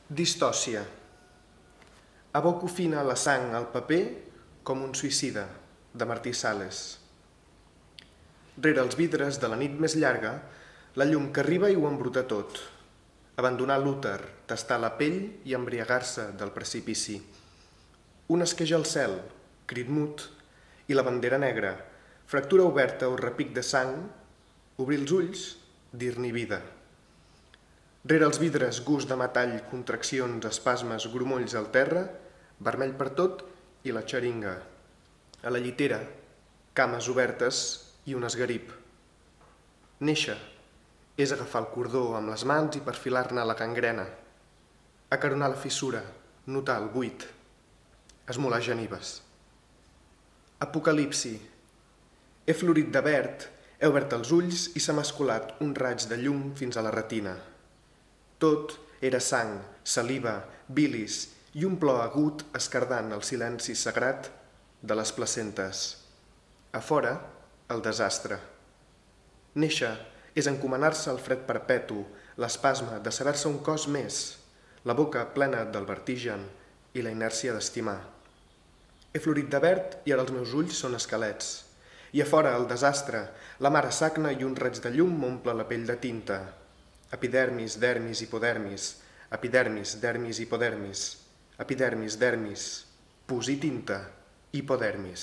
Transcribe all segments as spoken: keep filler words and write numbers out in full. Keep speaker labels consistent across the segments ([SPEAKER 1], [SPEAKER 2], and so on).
[SPEAKER 1] Distòcia. Aboco fina la sang al paper com un suïcida, de Martí Sales. Rere els vidres de la nit més llarga, la llum que arriba i ho embruta tot. Abandonar l'úter, tastar la pell i embriagar-se del precipici. Un esqueja al cel, crit mut, i la bandera negra, fractura oberta o repic de sang, obrir els ulls, dir-n'hi vida. Rere els vidres, gust de metall, contraccions, espasmes, grumolls al terra, vermell per tot i la xeringa. A la llitera, cames obertes i un esgarip. Néixer és agafar el cordó amb les mans i perfilar-ne la gangrena. Acaronar la fissura, notar el buit. Esmolar genives. Apocalipsi. He florit de verd, he obert els ulls i s'ha masculat un raig de llum fins a la retina. Tot era sang, saliva, bilis i un plor agut escardant el silenci sagrat de les placentes. A fora, el desastre. Néixer és encomanar-se al fred perpetu, l'espasme de saber-se un cos més, la boca plena del vertigen i la inèrcia d'estimar. He florit de verd i ara els meus ulls són esquelets. I a fora, el desastre, la mare sagna i un raig de llum m'omple la pell de tinta. Epidermis, dermis, hipodermis, epidermis, dermis, hipodermis, epidermis, dermis, pus i tinta, hipodermis.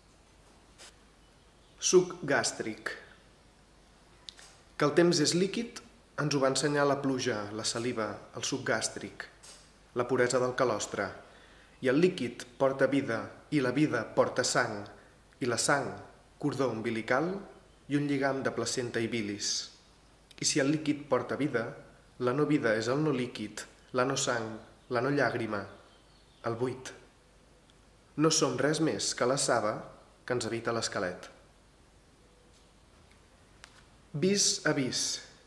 [SPEAKER 1] Suc gàstric. Que el temps és líquid ens ho va ensenyar la pluja, la saliva, el suc gàstric, la puresa del calostre. I el líquid porta vida i la vida porta sang, i la sang, cordó umbilical i un lligam de placenta i bilis. I si el líquid porta vida, la no vida és el no líquid, la no sang, la no llàgrima, el buit. No som res més que la saba que ens habita l'esquelet. Vis a vis.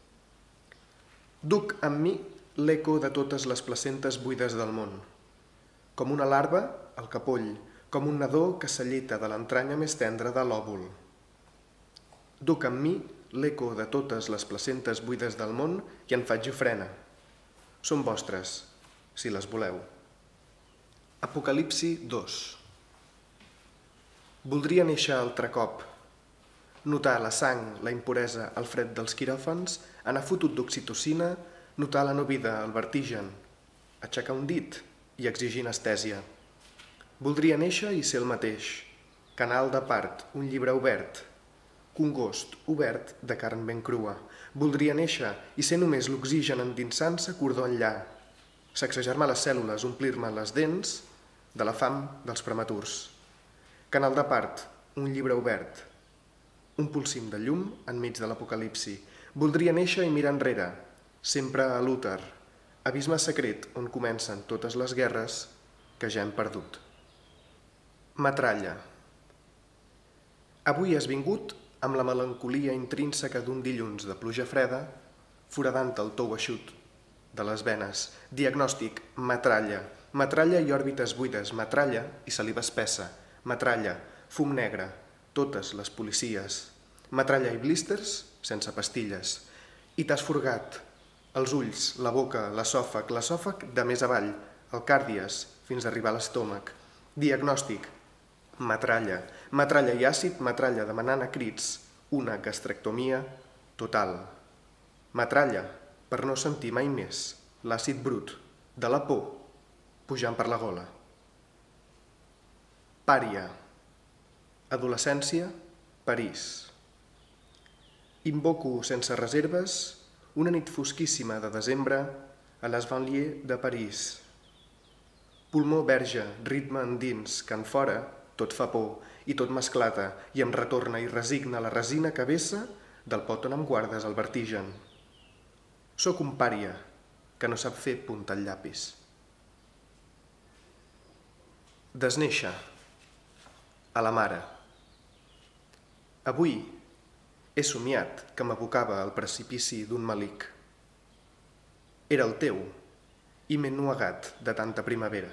[SPEAKER 1] Duc amb mi l'eco de totes les placentes buides del món. Com una larva, el capoll, com un nadó que s'allita de l'entranya més tendra de l'òvul. Duc amb mi l'eco de totes les placentes buides del món i en faig ofrena. Són vostres, si les voleu. Apocalipsi dos. Voldria néixer altre cop, notar la sang, la impuresa, el fred dels quiròfans, anar fotut d'oxitocina, notar la no vida, el vertigen, aixecar un dit i exigir anestèsia. Voldria néixer i ser el mateix, canal de part, un llibre obert, congost, obert, de carn ben crua. Voldria néixer i ser només l'oxigen endinsant-se cordó enllà, sacsejar-me les cèl·lules, omplir-me les dents de la fam dels prematurs. Canal de part, un llibre obert, un polsim de llum enmig de l'apocalipsi. Voldria néixer i mirar enrere, sempre a l'úter, abisme secret on comencen totes les guerres que ja hem perdut. Metralla. Avui has vingut amb la melancolia intrínseca d'un dilluns de pluja freda, foradant el tou eixut de les venes. Diagnòstic, metralla. Metralla i òrbites buides, metralla i saliva espessa. Metralla, fum negre, totes les policies. Metralla i blísters sense pastilles. I t'has furgat els ulls, la boca, l'esòfag, l'esòfag de més avall, el càrdies fins a arribar a l'estómac. Diagnòstic, metralla. Metralla i àcid, metralla demanant a crits una gastrectomia total. Metralla per no sentir mai més l'àcid brut de la por pujant per la gola. Pària. Adolescència, París. Invoco sense reserves una nit fosquíssima de desembre a les banlieues de París. Pulmó verge, ritme endins, que en fora tot fa por i tot m'esclata i em retorna i resigna la resina que vessa del pot on em guardes el vertigen. Soc un pària que no sap fer punta al llapis. Desnéixer. A la mare. Avui he somiat que m'abocava al precipici d'un malic. Era el teu i m'he ennuegat de tanta primavera.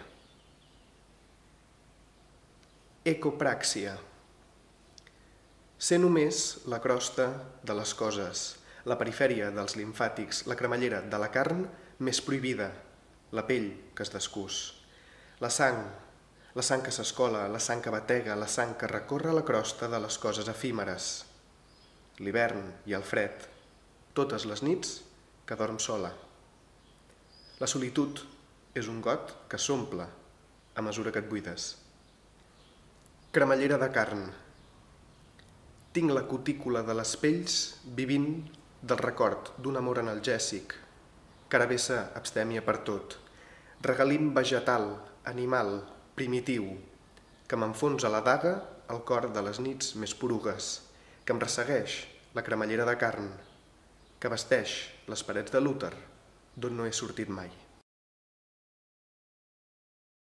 [SPEAKER 1] Ecopràxia. Ser només la crosta de les coses, la perifèria dels limfàtics, la cremallera de la carn més prohibida, la pell que es descús, la sang, la sang que s'escola, la sang que batega, la sang que recorre la crosta de les coses efímeres, l'hivern i el fred, totes les nits que dorm sola. La solitud és un got que s'omple a mesura que et buides. Cremallera de carn. Tinc la cutícula de les pells vivint del record d'un amor analgèsic, caravessa abstèmia per tot, regalim vegetal, animal, primitiu, que m'enfonsa la daga al cor de les nits més porugues, que em ressegueix la cremallera de carn, que vesteix les parets de l'úter d'on no he sortit mai.